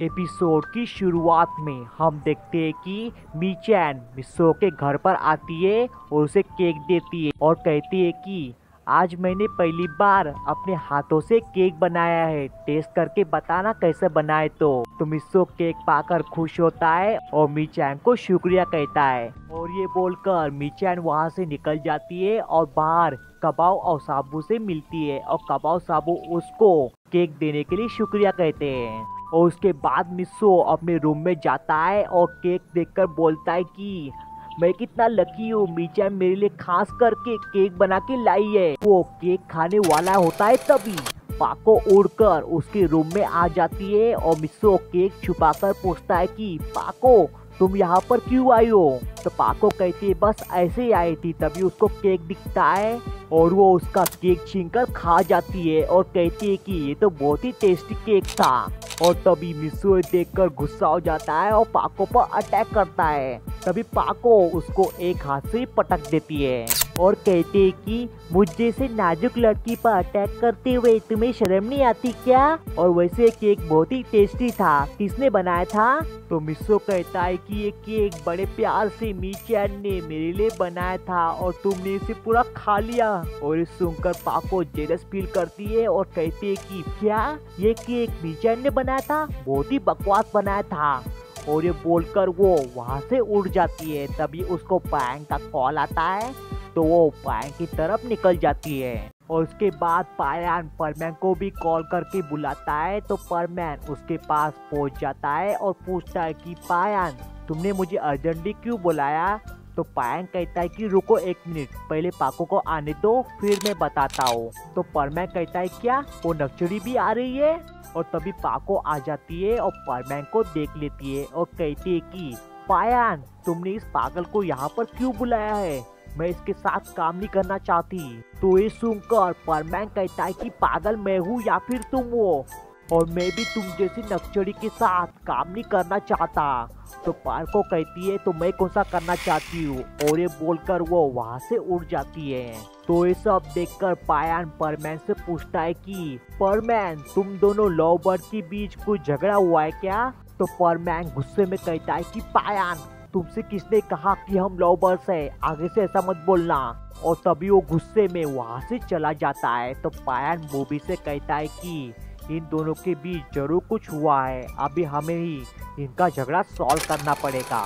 Episode की शुरुआत में हम देखते हैं कि मीचैन मिस्सो के घर पर आती है और उसे केक देती है और कहती है कि आज मैंने पहली बार अपने हाथों से केक बनाया है, टेस्ट करके बताना कैसे बनाए। तो मिस्सो केक पाकर खुश होता है और मीचैन को शुक्रिया कहता है और ये बोलकर मीचैन वहाँ से निकल जाती है और बाहर कबाओ और साबू से मिलती है और कबाओ साबू उसको केक देने के लिए शुक्रिया कहते हैं। और उसके बाद मिस्सो अपने रूम में जाता है और केक देखकर बोलता है कि मैं कितना लकी हूँ, मीचैन मेरे लिए खास करके केक बना के लाई है। वो केक खाने वाला होता है तभी पाको उड़कर उसके रूम में आ जाती है और मिस्सो केक छुपाकर पूछता है कि पाको तुम यहाँ पर क्यों आई हो। तो पाको कहती है बस ऐसे ही आई थी। तभी उसको केक दिखता है और वो उसका केक छीनकर खा जाती है और कहती है कि ये तो बहुत ही टेस्टी केक था। और तभी मिस्सो देखकर गुस्सा हो जाता है और पाको पर अटैक करता है। तभी पाको उसको एक हाथ से पटक देती है और कहती है कि मुझ जैसे नाजुक लड़की पर अटैक करते हुए तुम्हें शर्म नहीं आती क्या। और वैसे केक बहुत ही टेस्टी था, किसने बनाया था। तो मिस्सो कहता है कि ये केक बड़े प्यार से मीचैन ने मेरे लिए बनाया था और तुमने इसे पूरा खा लिया। और ये सुनकर पाको जेलस फील करती है और कहती है कि क्या ये केक मीचैन ने बनाया था, बहुत ही बकवास बनाया था। और ये बोलकर वो वहाँ से उड़ जाती है। तभी उसको पैंग का कॉल आता है तो वो पैंग की तरफ निकल जाती है। और उसके बाद पायान परमैन को भी कॉल करके बुलाता है। तो परमैन उसके पास पहुंच जाता है और पूछता है कि पायान तुमने मुझे अर्जेंटली क्यों बुलाया। तो पायान कहता है कि रुको एक मिनट, पहले पाको को आने दो फिर मैं बताता हूँ। तो परमैन कहता है क्या वो नक्चड़ी भी आ रही है। और तभी पाको आ जाती है और परमैन को देख लेती है और कहती है कि पायान तुमने इस पागल को यहाँ पर क्यों बुलाया है, मैं इसके साथ काम नहीं करना चाहती। तो ये सुनकर परमैन कहता है कि पागल मैं हूँ या फिर तुम हो, और मैं भी तुम जैसी नक्चड़ी के साथ काम नहीं करना चाहता। तो पाको कहती है तो मैं कौन सा करना चाहती हूँ। और ये बोलकर वो वहाँ से उड़ जाती है। तो ये सब देखकर पायान परमैन से पूछता है कि परमैन तुम दोनों लव बर्ड के बीच कुछ झगड़ा हुआ है क्या। तो परमैन गुस्से में कहता है कि पायान तुमसे किसने कहा कि हम लव बर्ड्स है, आगे से ऐसा मत बोलना। और तभी वो गुस्से में वहाँ से चला जाता है। तो पायान बॉबी से कहता है कि इन दोनों के बीच जरूर कुछ हुआ है, अभी हमें ही इनका झगड़ा सॉल्व करना पड़ेगा।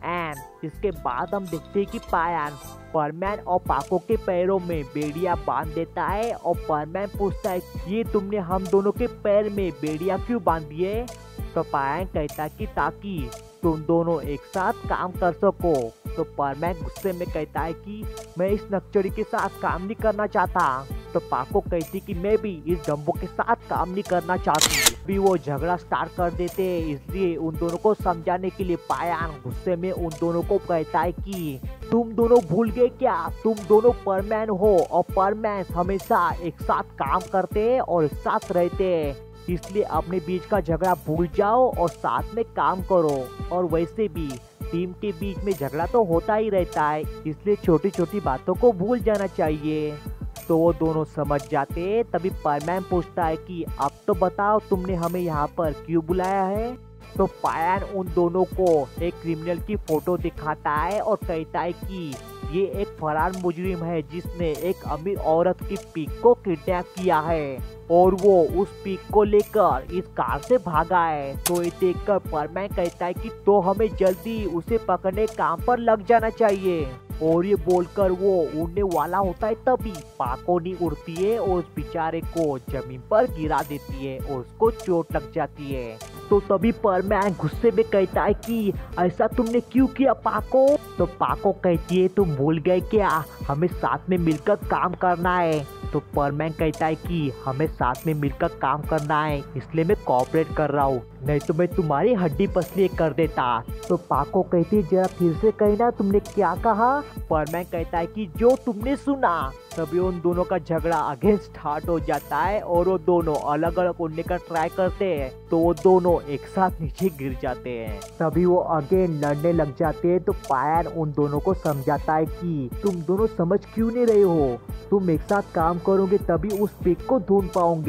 एंड इसके बाद हम देखते हैं कि पायान परमैन और पाको के पैरों में बेड़िया बांध देता है। और परमैन पूछता है ये तुमने हम दोनों के पैर में बेड़िया क्यों बांध दिए। तो पायान कहता है कि ताकि तुम दोनों एक साथ काम कर सको। तो परमैन गुस्से में कहता है कि मैं इस नक्चड़ी के साथ काम नहीं करना चाहता। तो पाको कहती कि मैं भी इस डम्बो के साथ काम नहीं करना चाहती। भी वो झगड़ा स्टार्ट कर देते हैं। इसलिए उन दोनों को समझाने के लिए पायान गुस्से में उन दोनों को कहता है कि तुम दोनों भूल गए क्या, तुम दोनों परमैन हो और परमैन हमेशा एक साथ काम करते हैं और एक साथ रहते हैं, इसलिए अपने बीच का झगड़ा भूल जाओ और साथ में काम करो। और वैसे भी टीम के बीच में झगड़ा तो होता ही रहता है, इसलिए छोटी छोटी बातों को भूल जाना चाहिए। तो वो दोनों समझ जाते हैं। तभी परमैन पूछता है कि अब तो बताओ तुमने हमें यहाँ पर क्यों बुलाया है। तो पायान उन दोनों को एक क्रिमिनल की फोटो दिखाता है और कहता है कि ये एक फरार मुजरिम है जिसने एक अमीर औरत की पीक को किडनैप किया है और वो उस पीक को लेकर इस कार से भागा है। तो ये देखकर परमैन कहता है कि तो हमें जल्दी उसे पकड़ने काम पर लग जाना चाहिए। और ये बोलकर वो उड़ने वाला होता है तभी पाकोनी उड़ती है और उस बेचारे को जमीन पर गिरा देती है और उसको चोट लग जाती है। तो तभी परमैन गुस्से में कहता है कि ऐसा तुमने क्यों किया पाको। तो पाको कहती है तुम भूल गए क्या, हमें साथ में मिलकर काम करना है। तो परमैन कहता है कि हमें साथ में मिलकर काम करना है, इसलिए मैं कोऑपरेट कर रहा हूँ, नहीं तो मैं तुम्हारी हड्डी पसली कर देता। तो पाको कहती है जरा फिर से कहना तुमने क्या कहा। परमैन कहता है कि जो तुमने सुना। तभी उन दोनों का झगड़ा अगेन स्टार्ट हो जाता है और वो दोनों अलग अलग उड़ने का ट्राई करते हैं। तो वो दोनों एक साथ नीचे गिर जाते हैं। तभी वो अगेन लड़ने लग जाते हैं। तो पायान उन दोनों को समझाता है कि तुम दोनों समझ क्यों नहीं रहे हो, तुम एक साथ काम करोगे तभी उस पिक को ढूंढ पाओगे।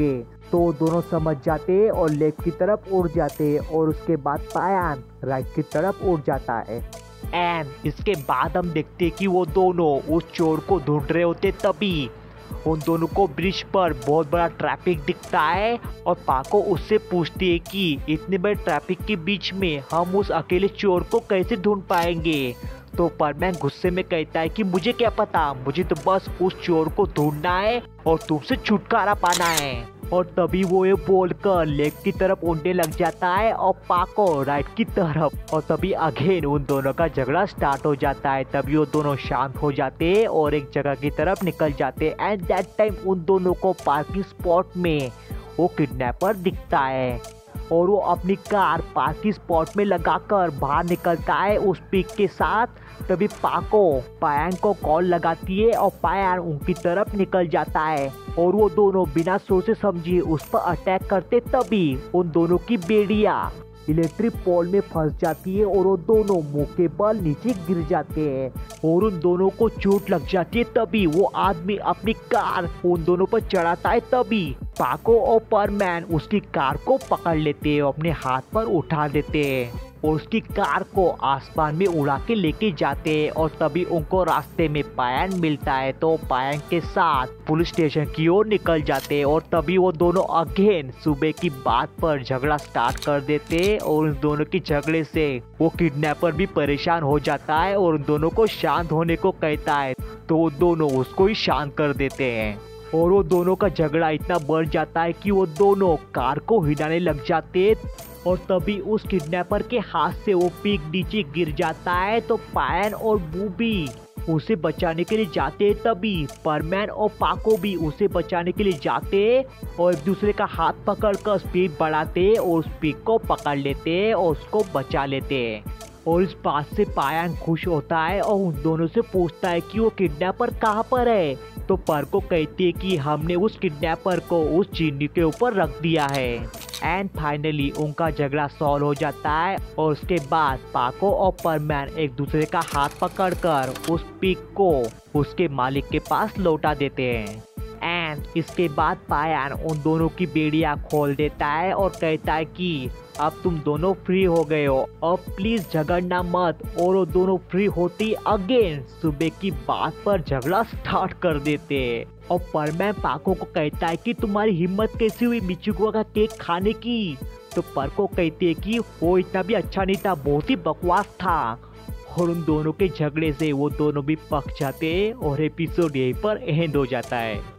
तो दोनों समझ जाते और लेफ्ट की तरफ उड़ जाते और उसके बाद पायान राइट की तरफ उड़ जाता है। एंड इसके बाद हम देखते कि वो दोनों उस चोर को ढूंढ रहे होते, तभी उन दोनों को ब्रिज पर बहुत बड़ा ट्रैफिक दिखता है और पाको उससे पूछती है कि इतने बड़े ट्रैफिक के बीच में हम उस अकेले चोर को कैसे ढूंढ पाएंगे। तो परमैन गुस्से में कहता है कि मुझे क्या पता, मुझे तो बस उस चोर को ढूंढना है और तुमसे छुटकारा पाना है। और तभी वो ये बोलकर लेफ्ट की तरफ उड़ने लग जाता है और पाको राइट की तरफ। और तभी अगेन उन दोनों का झगड़ा स्टार्ट हो जाता है। तभी वो दोनों शांत हो जाते हैं और एक जगह की तरफ निकल जाते हैं। एंड दैट टाइम उन दोनों को पार्किंग स्पॉट में वो किडनैपर दिखता है और वो अपनी कार पार्किंग स्पॉट में लगाकर बाहर निकलता है उस पिक के साथ। तभी पाको पायान को कॉल लगाती है और पायान उनकी तरफ निकल जाता है और वो दोनों बिना सोचे समझे उस पर अटैक करते। तभी उन दोनों की बेड़िया इलेक्ट्रिक पोल में फंस जाती है और वो दोनों मुंह के बल नीचे गिर जाते हैं और उन दोनों को चोट लग जाती है। तभी वो आदमी अपनी कार उन दोनों पर चढ़ाता है। तभी पाको और परमैन उसकी कार को पकड़ लेते हैं और अपने हाथ पर उठा देते हैं और उसकी कार को आसमान में उड़ा के लेके जाते हैं। और तभी उनको रास्ते में पायान मिलता है तो पायान के साथ पुलिस स्टेशन की ओर निकल जाते हैं। और तभी वो दोनों अगेन सुबह की बात पर झगड़ा स्टार्ट कर देते हैं और उन दोनों की झगड़े से वो किडनैपर भी परेशान हो जाता है और उन दोनों को शांत होने को कहता है। तो वो दोनों उसको ही शांत कर देते हैं और वो दोनों का झगड़ा इतना बढ़ जाता है कि वो दोनों कार को हिलाने लग जाते हैं। और तभी उस किडनैपर के हाथ से वो पिग नीचे गिर जाता है तो पायन और बूबी उसे बचाने के लिए जाते हैं। तभी परमैन और पाको भी उसे बचाने के लिए जाते हैं और एक दूसरे का हाथ पकड़कर स्पीड बढ़ाते हैं और उस पिग को पकड़ लेते हैं और उसको बचा लेते हैं। और इस बात से पायान खुश होता है और उन दोनों से पूछता है कि वो किडनैपर कहाँ पर है। तो पर को कहती है कि हमने उस किडनैपर को उस चीनी के ऊपर रख दिया है। एंड फाइनली उनका झगड़ा सॉल्व हो जाता है और उसके बाद पाको और परमैन एक दूसरे का हाथ पकड़कर उस पिग को उसके मालिक के पास लौटा देते हैं। एंड इसके बाद पायान उन दोनों की बेड़िया खोल देता है और कहता है कि अब तुम दोनों फ्री हो गए हो, अब प्लीज झगड़ना मत। और वो दोनों फ्री होती अगेन सुबह की बात पर झगड़ा स्टार्ट कर देते हैं। और परमैन पाको को कहता है कि तुम्हारी हिम्मत कैसी हुई मिचुकुआ का केक खाने की। तो पर को कहती है कि वो इतना भी अच्छा नहीं था, बहुत ही बकवास था। और उन दोनों के झगड़े से वो दोनों भी पक जाते हैं और एपिसोड यहीं पर एंड हो जाता है।